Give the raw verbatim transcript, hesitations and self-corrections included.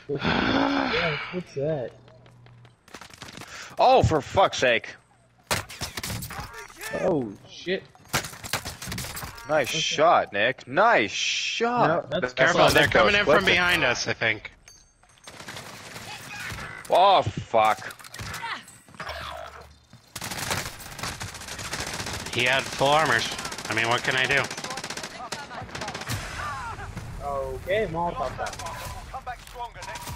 Yeah, what's that? Oh, for fuck's sake! Oh shit! Nice Okay. shot, Nick. Nice shot. No, that's- Careful, not they're Nick, though. coming in Split from it. behind us, I think. Oh fuck! He had full armors. I mean, what can I do? Okay, Molotov. Come back stronger next